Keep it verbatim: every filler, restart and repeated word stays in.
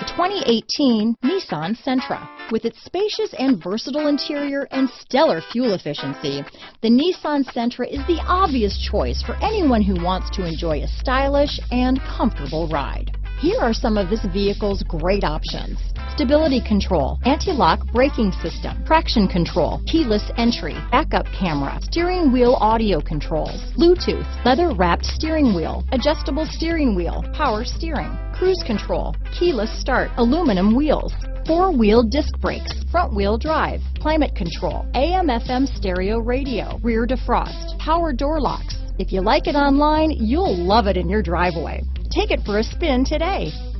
twenty eighteen Nissan Sentra. With its spacious and versatile interior and stellar fuel efficiency, the Nissan Sentra is the obvious choice for anyone who wants to enjoy a stylish and comfortable ride. Here are some of this vehicle's great options: stability control, anti-lock braking system, traction control, keyless entry, backup camera, steering wheel audio controls, Bluetooth, leather-wrapped steering wheel, adjustable steering wheel, power steering, cruise control, keyless start, aluminum wheels, four-wheel disc brakes, front-wheel drive, climate control, A M F M stereo radio, rear defrost, power door locks. If you like it online, you'll love it in your driveway. Take it for a spin today.